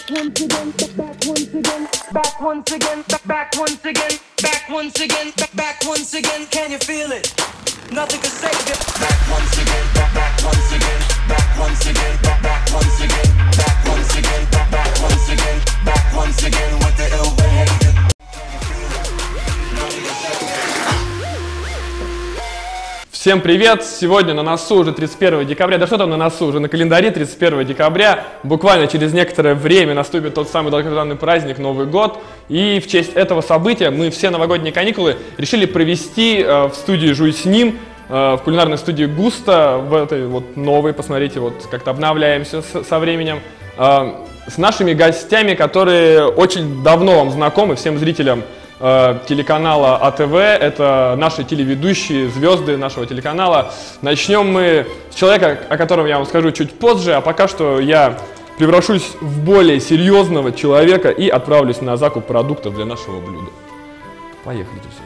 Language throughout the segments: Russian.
once again, back once again, back once again, back once again, back once again, back once again. Can you feel it? Nothing can save it. Back once again, back once again, back once again, back once again, back once again, back once again, back once again with the ill behavior. Всем привет! Сегодня на носу уже 31 декабря. Да что там на носу? Уже на календаре 31 декабря. Буквально через некоторое время наступит тот самый долгожданный праздник Новый год. И в честь этого события мы все новогодние каникулы решили провести в студии «Жуй с ним», в кулинарной студии «Густо», в этой вот новой, посмотрите, вот как-то обновляемся со временем, с нашими гостями, которые очень давно вам знакомы, всем зрителям телеканала АТВ. Это наши телеведущие, звезды нашего телеканала. Начнем мы с человека, о котором я вам скажу чуть позже, а пока что я превращусь в более серьезного человека и отправлюсь на закуп продуктов для нашего блюда. Поехали, друзья.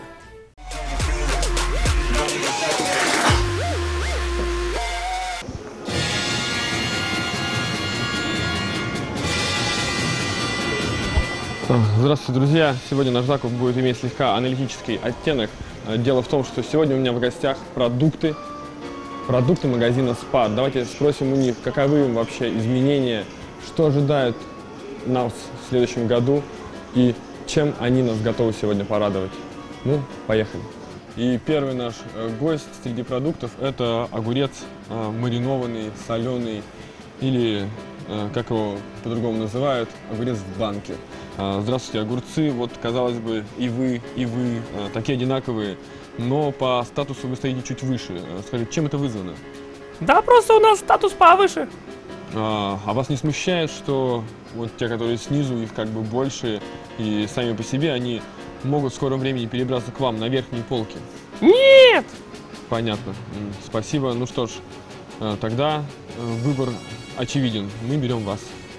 Здравствуйте, друзья! Сегодня наш закуп будет иметь слегка аналитический оттенок. Дело в том, что сегодня у меня в гостях продукты магазина Spar. Давайте спросим у них, каковы им вообще изменения, что ожидает нас в следующем году и чем они нас готовы сегодня порадовать. Ну, поехали! И первый наш гость среди продуктов – это огурец маринованный, соленый или, как его по-другому называют, огурец в банке. Здравствуйте, огурцы. Вот, казалось бы, и вы, такие одинаковые, но по статусу вы стоите чуть выше. Скажите, чем это вызвано? Да, просто у нас статус повыше. А вас не смущает, что вот те, которые снизу, их как бы больше, и сами по себе они могут в скором времени перебраться к вам на верхние полки? Нет! Понятно. Спасибо. Ну что ж, тогда выбор очевиден. Мы берем вас.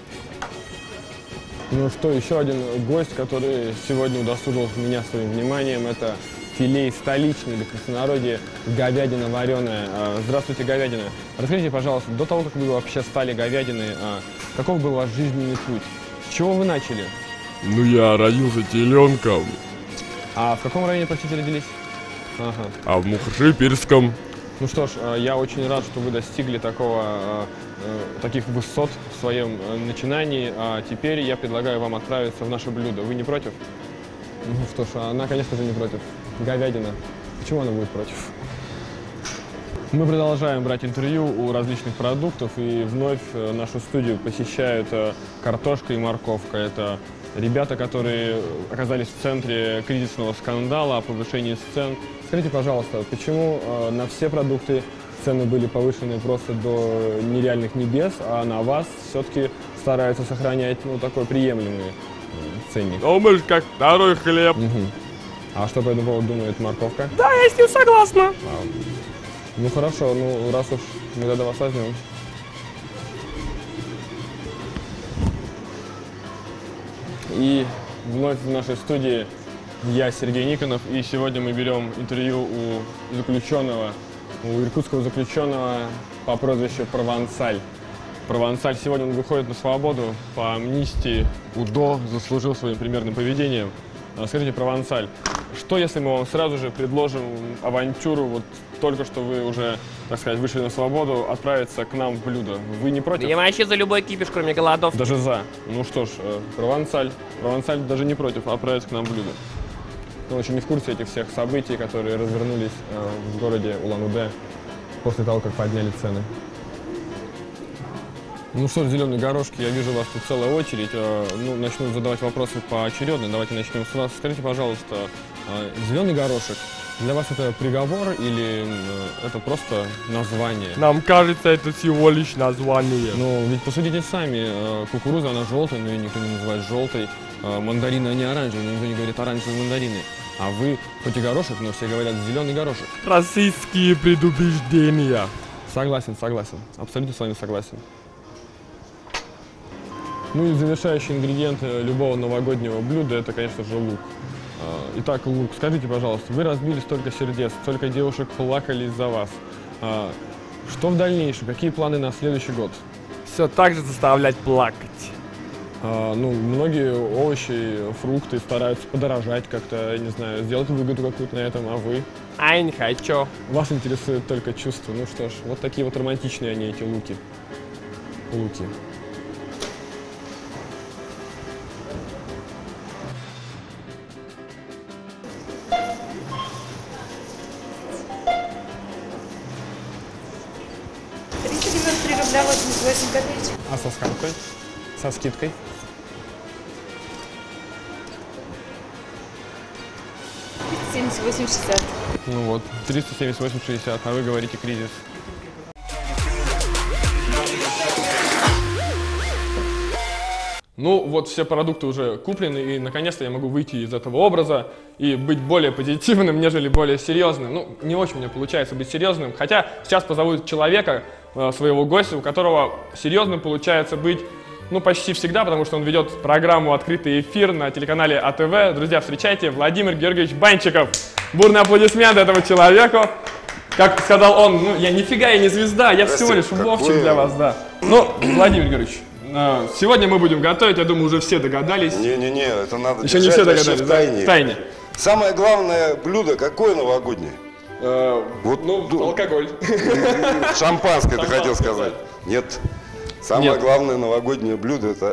Ну что, еще один гость, который сегодня удосужил меня своим вниманием, это филей столичный, или в простонародье говядина вареная. Здравствуйте, говядина. Расскажите, пожалуйста, до того, как вы вообще стали говядиной, каков был ваш жизненный путь? С чего вы начали? Ну, я родился теленком. А в каком районе, простите, родились? Ага. А в Мухоршиперском. Ну что ж, я очень рад, что вы достигли таких высот в своем начинании. А теперь я предлагаю вам отправиться в наше блюдо. Вы не против? Ну что ж, она, конечно же, не против. Говядина. Почему она будет против? Мы продолжаем брать интервью у различных продуктов, и вновь нашу студию посещают картошка и морковка. Это ребята, которые оказались в центре кризисного скандала о повышении цен. Скажите, пожалуйста, почему на все продукты цены были повышены просто до нереальных небес, а на вас все-таки стараются сохранять, ну, такой приемлемый ценник? Думаешь, как второй хлеб. А что по этому поводу думает морковка? Да, я с ним согласна. Ну хорошо, ну раз уж мы тогда вас возьмем. И вновь в нашей студии я, Сергей Никонов, и сегодня мы берем интервью у заключенного, у иркутского заключенного по прозвищу Провансаль. Провансаль сегодня он выходит на свободу по амнистии. УДО заслужил своим примерным поведением. Скажите, Провансаль, что если мы вам сразу же предложим авантюру, вот только что вы уже, так сказать, вышли на свободу, отправиться к нам в блюдо? Вы не против? Я вообще за любой кипиш, кроме голодовки. Даже за. Ну что ж, Провансаль даже не против отправиться к нам в блюдо. Он очень не в курсе этих всех событий, которые развернулись в городе Улан-Удэ после того, как подняли цены. Ну что ж, зеленые горошки, я вижу, у вас тут целая очередь. Ну, начну задавать вопросы поочередно. Давайте начнем с вас. Скажите, пожалуйста, зеленый горошек, для вас это приговор или это просто название? Нам кажется, это всего лишь название. Ну, ведь посудите сами, кукуруза, она желтая, но ее никто не называет желтой. Мандарины, они оранжевые, но никто не говорит оранжевые мандарины. А вы, хоть и горошек, но все говорят зеленый горошек. Российские предубеждения. Согласен. Абсолютно с вами согласен. Ну и завершающий ингредиент любого новогоднего блюда – это, конечно же, лук. Итак, лук, скажите, пожалуйста, вы разбили столько сердец, столько девушек плакали из-за вас. Что в дальнейшем? Какие планы на следующий год? Все так же заставлять плакать. Ну, многие овощи, фрукты стараются подорожать как-то, я не знаю, сделать выгоду какую-то на этом, а вы? Ай, не хочу. Вас интересует только чувство. Ну что ж, вот такие вот романтичные они, эти луки. Луки. Рубля 88 копеечек. А со скидкой? Со скидкой? — 78,60. Ну вот, 378,60, а вы говорите кризис. Ну вот все продукты уже куплены, и наконец-то я могу выйти из этого образа и быть более позитивным, нежели более серьезным. Ну, не очень у меня получается быть серьезным, хотя сейчас позову человека, своего гостя, у которого серьезным получается быть, ну, почти всегда, потому что он ведет программу «Открытый эфир» на телеканале АТВ. Друзья, встречайте, Владимир Георгиевич Банчиков. Бурные аплодисменты этому человеку. Как сказал он, ну, я нифига, я не звезда, я всего лишь Вовчик для вас, да. Ну, Владимир Георгиевич, сегодня мы будем готовить, я думаю, уже все догадались. Не-не-не, это надо Еще не держать все вообще догадались, в да? тайне. В тайне. Самое главное блюдо какое новогоднее? Вот, Алкоголь. Шампанское, ты хотел Шампанское, сказать? Нет. Самое Нет. главное новогоднее блюдо — это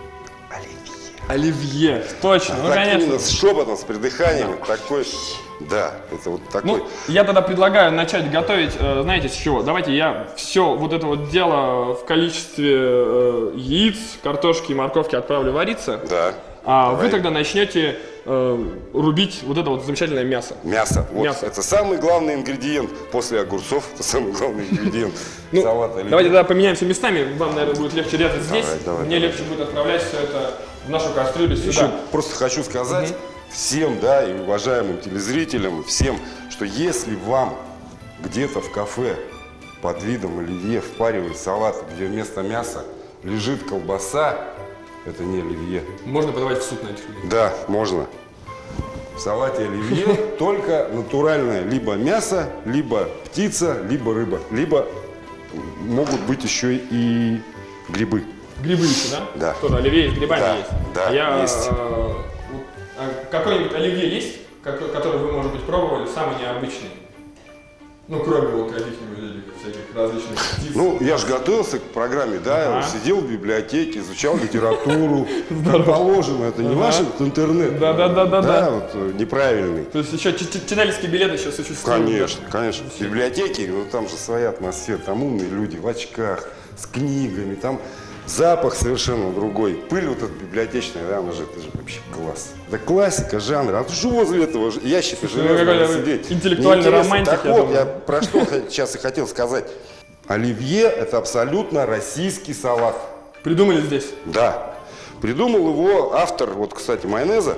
Оливье, точно, ну, так конечно. именно с шепотом, с придыханием. Такой, да, это вот такой. Ну, я тогда предлагаю начать готовить, знаете, с чего? Давайте я все вот это вот дело в количестве яиц, картошки и морковки отправлю вариться. Да. А Давай. вы тогда начнете рубить вот это вот замечательное мясо. Мясо. Вот. Мясо. Это самый главный ингредиент после огурцов. Это самый главный ингредиент Ну, салата. оливье. давайте тогда поменяемся местами. Вам, наверное, будет легче резать здесь. Давай, Мне давай. легче будет отправлять все это в нашу кастрюлю сюда. Еще просто хочу сказать всем, да, и уважаемым телезрителям, и всем, что если вам где-то в кафе под видом оливье впаривают салат, где вместо мяса лежит колбаса, это не оливье. Можно подавать в суд на этих людей. Да, можно. В салате оливье только натуральное либо мясо, либо птица, либо рыба, либо могут быть еще и грибы. Грибы еще, да? Да. Тоже оливье с грибами Да, есть. да, А я, есть. какой-нибудь оливье есть, который вы, может быть, пробовали, самый необычный? Ну, кроме вот каких-нибудь этих всяких различных птиц. Ну, я же готовился к программе, да, Ага. сидел в библиотеке, изучал литературу, как положено, это не ваш интернет. Да. Вот неправильный. То есть еще читательский билет еще существует? Конечно, конечно. В библиотеке, ну там же своя атмосфера, там умные люди в очках, с книгами, там запах совершенно другой. Пыль вот эта библиотечная, да, она же, это же вообще класс. Да классика жанра. А что возле этого ящика железного какой-то сидеть? интеллектуальный Неинтересно. романтик, Так я вот, думаю. я про что сейчас и хотел сказать. Оливье – это абсолютно российский салат. Придумали здесь? Да. Придумал его автор, вот, кстати, майонеза.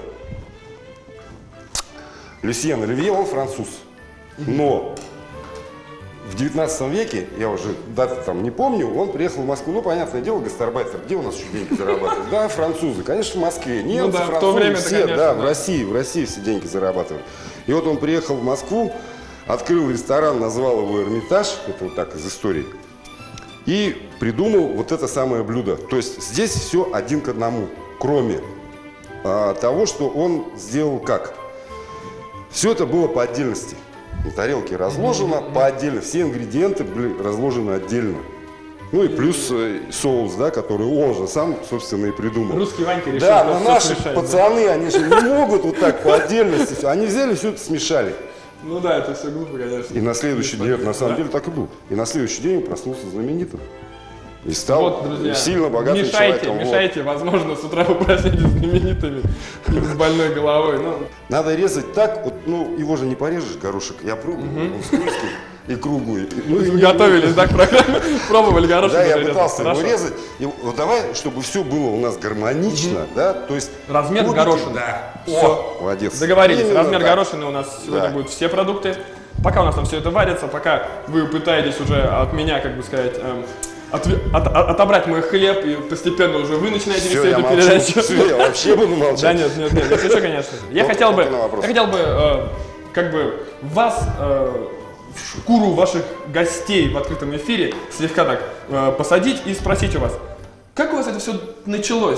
Люсьен Оливье, он француз. Но в 19 веке, я уже даты там не помню, он приехал в Москву. Ну, понятное дело, гастарбайтер. Где у нас еще деньги зарабатывают? Да, французы. Конечно, в Москве. Немцы, да, в то французы, время-то, все, конечно, да, да. в России все деньги зарабатывали. И вот он приехал в Москву, открыл ресторан, назвал его «Эрмитаж». Это вот так из истории. И придумал вот это самое блюдо. То есть здесь все один к одному, кроме того, что он сделал как. Все это было по отдельности. На тарелке разложено по отдельно. Все ингредиенты были разложены отдельно. Ну и плюс соус, да, который он же сам, собственно, и придумал. Русский Ванька решил, Да, что но всё наши смешать, да. пацаны, они же не могут вот так по отдельности. Они взяли, все это смешали. Ну да, это все глупо, конечно. И на следующий день, это на самом Да? деле так и был. И на следующий день он проснулся знаменитым. И стал Вот, друзья, сильно богатым мешайте, человеком. Вот. мешайте, возможно, с утра вы проснетесь знаменитыми и с больной головой. Ну, Надо резать так, вот, ну, его же не порежешь, горошек. Я пробовал, он скользкий и круглый. Ну, и вы не- готовились, да, к программе? Пробовали горошек? Да, я резать? пытался его Хорошо. резать. И вот давай, чтобы все было у нас гармонично, да, то есть... Размер кубики, горошины. Да. Всё. О, молодец. Договорились, Именно размер так. горошины у нас сегодня Да. будут все продукты. Пока у нас там все это варится, пока вы пытаетесь уже от меня, как бы сказать, отобрать мой хлеб, и постепенно уже вы начинаете Всё, вести я эту молчу. передачу. Всё, я вообще буду молчать. Да нет, не шучу, конечно. Я Вот хотел бы, на вопрос. как бы вас, в шкуру ваших гостей в открытом эфире слегка так посадить и спросить у вас, как у вас это все началось?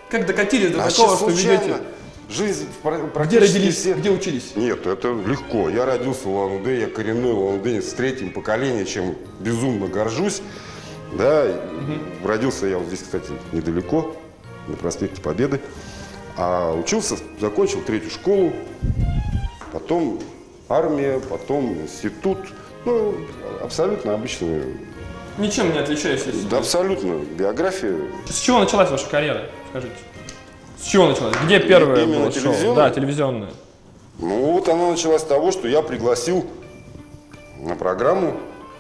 Как докатились до А такого, сейчас что случайно. ведете? Жизнь Где практически родились, все... где учились? Нет, это легко. Я родился в Улан-Удэ, я коренной улан-удэнец с третьим поколением, чем безумно горжусь. Да, родился я вот здесь, кстати, недалеко, на проспекте Победы. А учился, закончил 3-ю школу, потом армия, потом институт. Ну, абсолютно обычная, Ничем не отличаешься. да, абсолютно биография. С чего началась ваша карьера, скажите? С чего началась? Где первое Именно было шоу? телевизионное? Да, телевизионное. Ну, вот она началась с того, что я пригласил на программу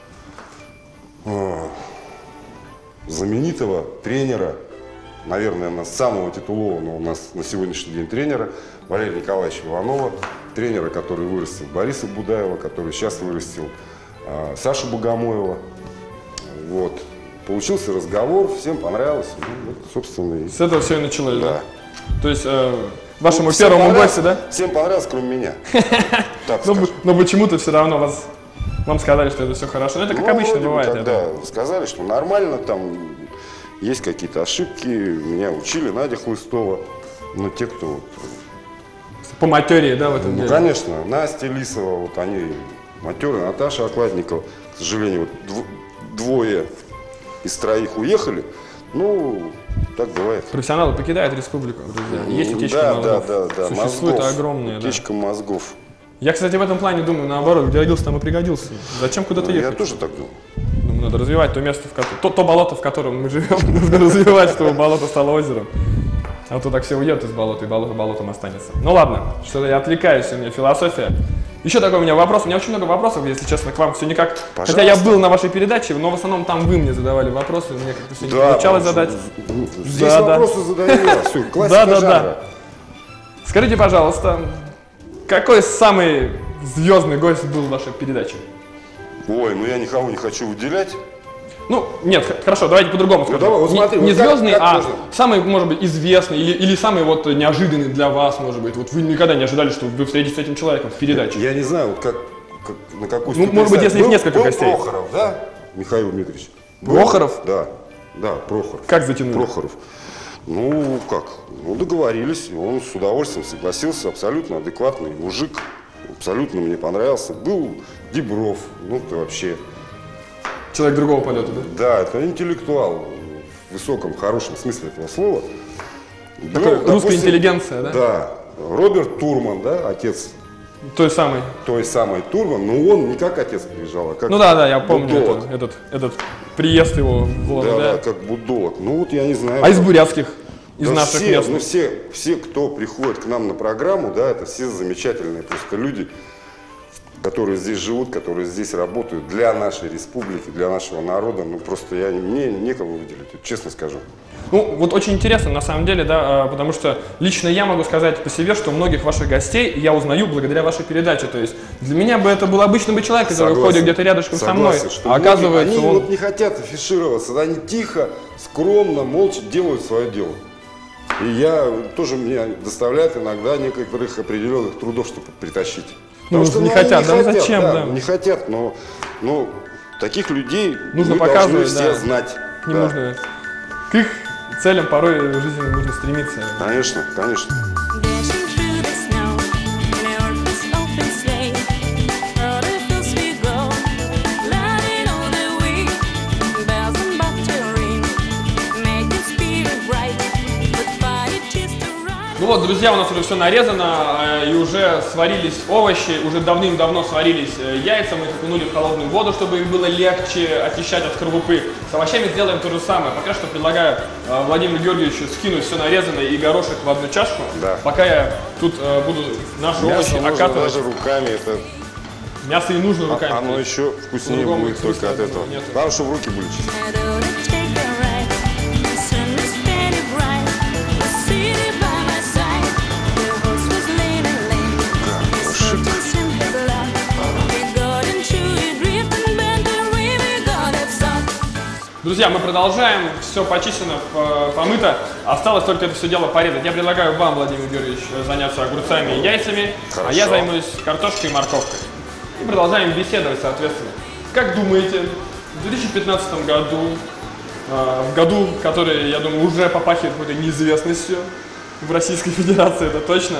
знаменитого тренера, наверное, самого титулованного у нас на сегодняшний день тренера, Валерия Николаевича Иванова, тренера, который вырастил Бориса Будаева, который сейчас вырастил Сашу Богомоева. Вот. Получился разговор, всем понравилось. Ну, вот, собственно, и... С этого все и началось, да? Да. То есть вашему Ну, всем первому понравилось, гостю, да? Всем понравилось, кроме меня. Так Но, скажем. но почему-то все равно вам сказали, что это все хорошо. Ну, это как Ну, обычно вроде бы бывает. Когда это. сказали, что нормально, там есть какие-то ошибки, меня учили, Надя Хлыстова, но те, кто... Вот, По материи, да, в этом ну, деле? конечно, Настя Лисова, вот они матерые, Наташа Окладникова, к сожалению, вот двое из 3 уехали, ну, так бывает. Профессионалы покидают республику, друзья. Есть утечка Да, мозгов. да, Существует мозгов, огромные, да. утечка мозгов. Я, кстати, в этом плане думаю, наоборот, где родился, там и пригодился. Зачем куда-то Я ехать? тоже так думаю. Думаю, надо развивать то место, в котором, то болото, в котором мы живем, нужно развивать, чтобы болото стало озером. А то так все уедут из болота, и болото болотом останется. Ну ладно, что-то я отвлекаюсь, у меня философия. Еще такой у меня вопрос. У меня очень много вопросов, если честно, к вам все никак. Пожалуйста. Хотя я был на вашей передаче, но в основном там вы мне задавали вопросы, мне как-то все не получалось задать. Здесь Да, да. вопросы задаю я, все, классика Да. жанра. Скажите, пожалуйста, какой самый звездный гость был в вашей передаче? Ой, ну я никого не хочу выделять. Ну, нет, хорошо, давайте по-другому скажем. давай, вот смотри, не вот как- звездный, как а можно? самый, может быть, известный или самый вот неожиданный для вас, может быть. Вот вы никогда не ожидали, что вы встретитесь с этим человеком в передаче. Я не знаю, вот как на какую Ну, может быть, если их несколько был гостей. Прохоров, да, Михаил Дмитриевич? Был? Прохоров? Да, Прохоров. Как затянули? Прохоров. Ну, как? Ну, договорились, и он с удовольствием согласился, абсолютно адекватный мужик, абсолютно мне понравился. Был Дибров, ну, ты вообще... Человек другого полета, да? Да, это интеллектуал в высоком, хорошем смысле этого слова. Такая Был, русская допустим, интеллигенция, да? Да. Роберт Турман, да, отец Той самой. той самой Турман, но он не как отец приезжал, а как Ну да, я помню будолог. этот приезд его в Улан-Удэ. Да, как будолог. Ну вот я не знаю. А из бурятских, из Да наших все, местных? ну все, кто приходит к нам на программу, да, это все замечательные просто люди, которые здесь живут, которые здесь работают для нашей республики, для нашего народа. Ну просто мне некому выделить, вот честно скажу. Ну, вот очень интересно, на самом деле, да, потому что лично я могу сказать по себе, что многих ваших гостей я узнаю благодаря вашей передаче. То есть для меня бы это был обычный бы человек, который Согласен. ходит где-то рядышком Согласен, со мной, что а многие, оказывается они он... вот не хотят афишироваться, они тихо, скромно, молча делают свое дело. И тоже мне доставляет иногда некоторых определенных трудов, чтобы притащить. Ну, Потому что не они хотят, да, ну зачем, да. Не хотят, но таких людей Нужно мы показывать, должны все да. знать. К ним Да. нужно... К их целям порой в жизни нужно стремиться. Конечно, конечно. Dashing through the snow in our first open sleigh, o'er the fields we go, gliding all the way. Bells and butter ring, make the spirit bright, with fire just to ride. Ну вот, друзья, у нас уже все нарезано, и уже сварились овощи, уже давным-давно сварились яйца, мы их окунули в холодную воду, чтобы их было легче очищать от скорлупы. С овощами сделаем то же самое. Пока что предлагаю Владимиру Георгиевичу скинуть все нарезанное и горошек в одну чашку. Да. Пока я тут буду наши Мясо овощи можно окатывать. даже руками, это Мясо и нужно руками. оно еще вкуснее По-другому будет смысла, только от я этого. думаю, нету. Главное, чтобы руки были чистые. Shadow to take a ride, the sun was very bright, the city by my side, the horse was late and lame, his fortunes in his lap, he got into a drift and bent the river, got upset. Друзья, мы продолжаем, все почищено, помыто, осталось только это все дело порезать. Я предлагаю вам, Владимир Георгиевич, заняться огурцами и яйцами, а я Хорошо. займусь картошкой и морковкой. И продолжаем беседовать, соответственно. Как думаете, в 2015 году в году, который, я думаю, уже попахивает какой-то неизвестностью в Российской Федерации, это точно.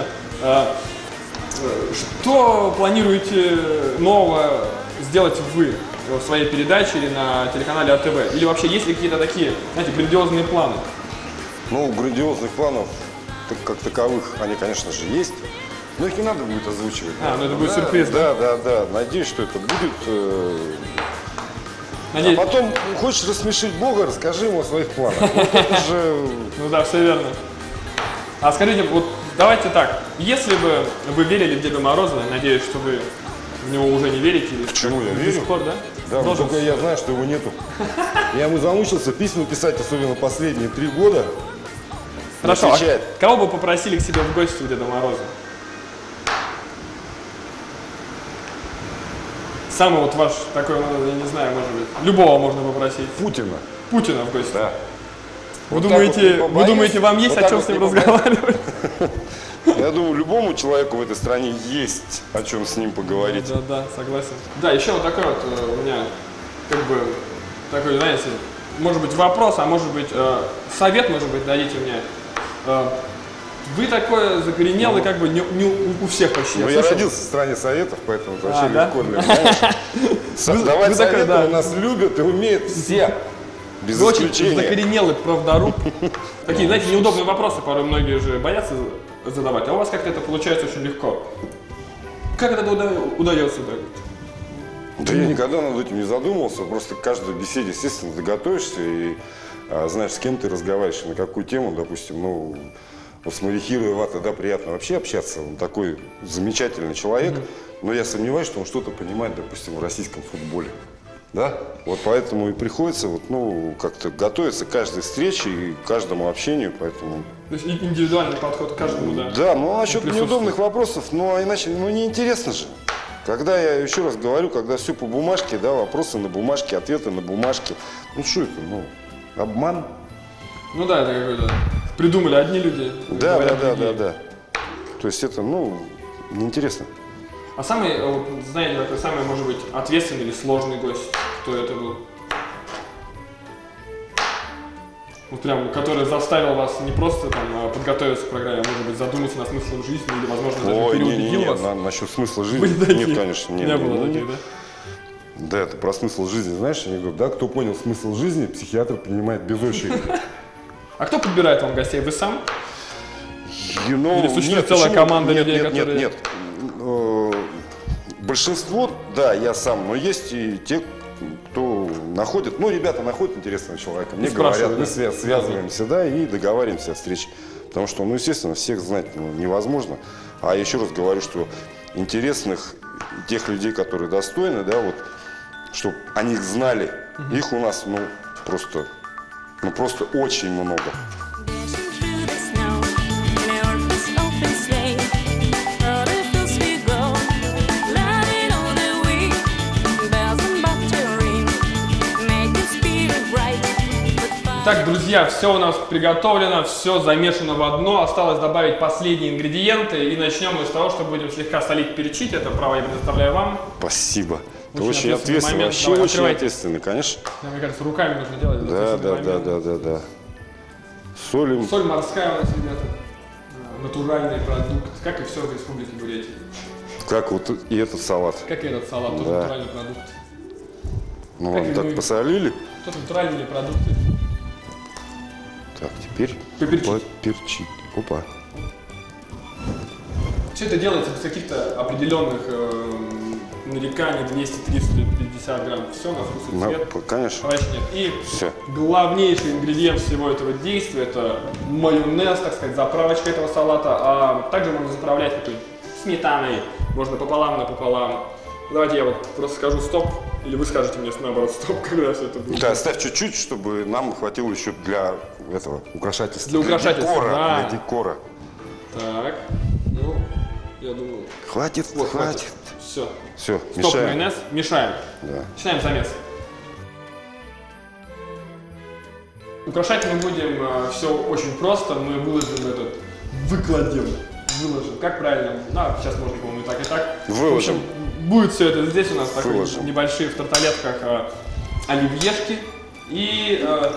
Что планируете нового сделать вы в своей передаче или на телеканале АТВ? Или вообще есть ли какие-то такие, знаете, грандиозные планы? Ну, грандиозных планов как таковых, они, конечно же, есть. Но их не надо будет озвучивать. Ну это будет сюрприз, да? Да. Надеюсь, что это будет. Надеюсь. А потом, хочешь рассмешить Бога, расскажи ему о своих планах. Вот это же... Ну да, все верно. А скажите, вот давайте так, если бы вы верили в Деда Мороза, я надеюсь, что вы в него уже не верите. Почему я До верю? сих пор, да? Да, но только я знаю, что его нету. Я ему замучился письма писать, особенно последние 3 года. Хорошо, Отвечает. кого бы попросили к себе в гости у Деда Мороза? Самый вот ваш такой, я не знаю, может быть, любого можно попросить. Путина. Путина в гости. Да. Вы Вот так вот не вы побоюсь, думаете, вам есть вот о так чем вот с ним не побоюсь. разговаривать? Я думаю, любому человеку в этой стране есть о чем с ним поговорить. Да, согласен. Да, еще вот такой вот у меня, как бы, такой, знаете, может быть вопрос, а может быть совет, может быть, дадите мне. Вы такой закоренелый, как бы не у всех почти. Ну, я слышал. родился в стране советов, поэтому это вообще да? легко для меня. Давать вы такой, советы да. у нас любят и умеют все. Без Вы очень исключения. закоренелый правдоруб. Такие, знаете, неудобные вопросы, порой многие же боятся задавать, а у вас как-то это получается очень легко. Как это удается так? Да я никогда над этим не задумывался, просто к каждой беседе, естественно, ты готовишься и знаешь, с кем ты разговариваешь, на какую тему, допустим, ну, вот с Марихирой Вата, да, приятно вообще общаться, он такой замечательный человек, но я сомневаюсь, что он что-то понимает, допустим, в российском футболе, да, вот поэтому и приходится, вот, ну, как-то готовиться к каждой встрече и к каждому общению, поэтому... То есть индивидуальный подход к каждому, да? Да, ну, насчет Присутствует. неудобных вопросов, ну, а иначе, ну, неинтересно же. Когда, я еще раз говорю, когда все по бумажке, да, вопросы на бумажке, ответы на бумажке, ну, что это, ну, обман? Ну да, это какой-то... Придумали одни люди. Да. говорят другие. То есть это, ну, неинтересно. А самый, вот, знаете, такой самый, может быть, ответственный или сложный гость, кто это был? Вот прям, который заставил вас не просто там подготовиться к программе, а может быть задуматься над смыслом жизни или, возможно, даже Ой, переубедил вас? насчет смысла жизни. Были такие? Нет, конечно, нет. Не было таких, да? Да, это про смысл жизни, знаешь, анекдот, да, кто понял смысл жизни, психиатр принимает без очереди. А кто подбирает вам гостей? Вы сам? Или существует целая команда людей, которые- Нет. Большинство, да, я сам, но есть и те, кто находит, ну, ребята находят интересного человека, мне спрашивают, говорят, мы да? связываемся, да, и договариваемся о встрече. Потому что, ну, естественно, всех знать невозможно. А еще раз говорю, что интересных, тех людей, которые достойны, да, вот, чтобы о них знали, их у нас, ну, просто очень много. Dashing through the snow in our first open sleigh. O'er the fields we go, gliding on the wind. Bells and bobtail ring, make the spirit bright. But fire Так, друзья, все у нас приготовлено, все замешано в одно. Осталось добавить последние ингредиенты. И начнем мы с того, что будем слегка солить, перчить. Это право я предоставляю вам. Спасибо. Ты Очень очень ответственный ответственный, момент. вообще Давай, очень открывайте. ответственный, конечно. Да, мне кажется, руками нужно делать. этот Да. ответственный момент. Солим. Соль морская у нас, ребята. Натуральный продукт, как и все в Республике Бурятия. Как вот и этот салат. Как и этот салат, тоже Да. натуральный продукт. Ну, Как ладно, и так мы. посолили. Тоже натуральные продукты. Так, теперь Поперчить. поперчить. Опа. Все это делается без каких-то определенных нареканий, 200, 300, 50 грамм. Все на вкус и Ну, цвет. конечно. Вообще нет. И Все. главнейший ингредиент всего этого действия — это майонез, так сказать, заправочка этого салата. А также можно заправлять какой-нибудь сметаной, можно пополам напополам. Давайте я вот просто скажу стоп, или вы скажете мне наоборот стоп, когда все это будет. Да, ставь чуть-чуть, чтобы нам хватило еще для этого украшательства. Для украшательства, декора, да. для декора. Так, ну, я думаю, Хватит, вот, хватит. Все. Все, Стоп, мешаем. майонез, мешаем. Да. Начинаем замес. Украшать мы будем все очень просто. Мы выложим выложим. Как правильно? Ну, сейчас можно, по-моему, и так, и так. Выложим. В общем, будет все это здесь у нас такие Выложим. небольшие в тарталетках оливьешки. И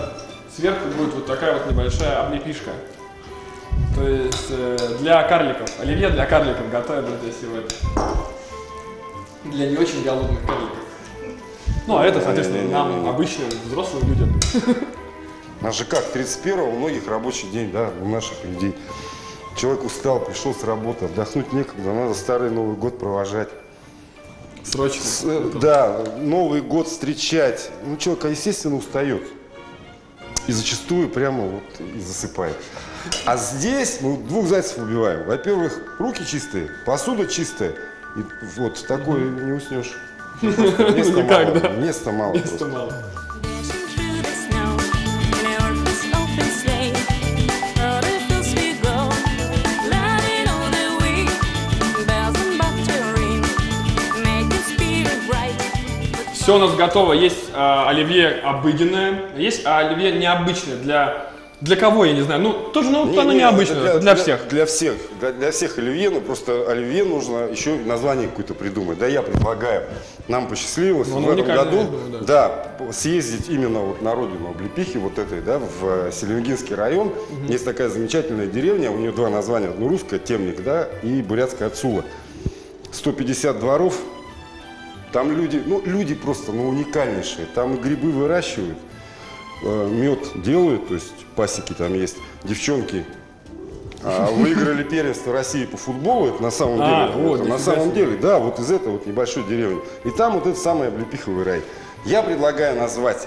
сверху будет вот такая вот небольшая облепишка. То есть для карликов. Оливье для карликов готовят, друзья, сегодня. Для не очень голодных карликов. Ну, а это, соответственно, нам, обычным взрослым людям. У нас же как, 31-го у многих рабочий день, да, у наших людей. Человек устал, пришел с работы, отдохнуть некогда, надо старый Новый год провожать. Срочно. Да, Новый год встречать. Ну, человек, естественно, устает. И зачастую прямо вот и засыпает. А здесь мы двух зайцев убиваем. Во-первых, руки чистые, посуда чистая. И вот такое не уснешь. Места мало. Места мало. Места мало. Dashing through the snow in our first open sleigh. O'er the fields we go, gliding all the way. Bells and bobtail ring, making spirit bright. Все у нас готово. Есть оливье обыденное, есть оливье необычное. Для кого, я не знаю. Ну, тоже, оно необычное, для всех. Для всех. Для всех оливье, но просто оливье нужно еще название какое-то придумать. Да, я предлагаю. Нам посчастливилось в этом году съездить именно вот на родину облепихи, вот этой, да, в Селенгинский район. Есть такая замечательная деревня, у нее два названия. Одно русское, Темник, да, и бурятская Ацула. 150 дворов. Там люди просто, уникальнейшие. Там и грибы выращивают. Мед делают, то есть пасеки там есть. Девчонки выиграли первенство России по футболу, это на самом деле. На самом деле, да, вот из этой вот небольшой деревни. И там вот этот самый облепиховый рай. Я предлагаю назвать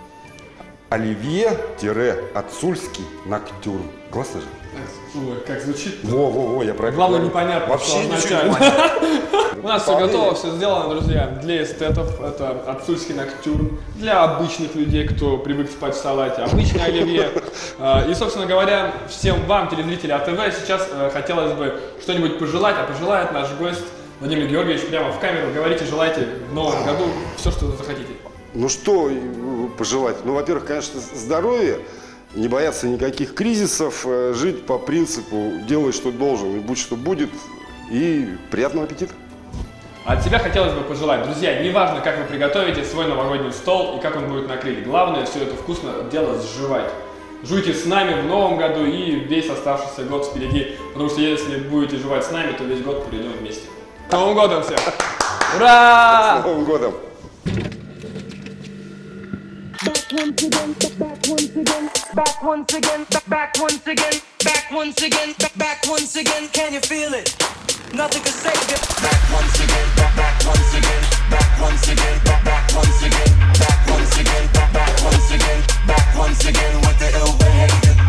оливье-ацульский ноктюрн. Классно же? Ой, как звучит. Во, я про это Главное, говорю. непонятно, Вообще что ничего означает. не понятно. У нас все готово, все сделано, друзья. Для эстетов это ацульский ноктюрн. Для обычных людей, кто привык спать в салате, обычное оливье. И, собственно говоря, всем вам, телезрители АТВ, сейчас хотелось бы что-нибудь пожелать, а пожелает наш гость Владимир Георгиевич прямо в камеру. Говорите, желайте в новом году все, что захотите. Ну что пожелать? Ну, во-первых, конечно, здоровья, не бояться никаких кризисов, жить по принципу «делай, что должен, и будь, что будет», и приятного аппетита. От себя хотелось бы пожелать, друзья, неважно, как вы приготовите свой новогодний стол и как он будет накрыт, главное все это вкусно дело сживать. Жуйте с нами в новом году и весь оставшийся год впереди, потому что если будете жевать с нами, то весь год проведем вместе. С Новым годом всех! Ура! С Новым годом! Back once again, back once again, back once again, back once again, can you feel it? Nothing can save it. Back once again, back once again, back once again, back once again, back once again, back once again, back once again with the ill behavior.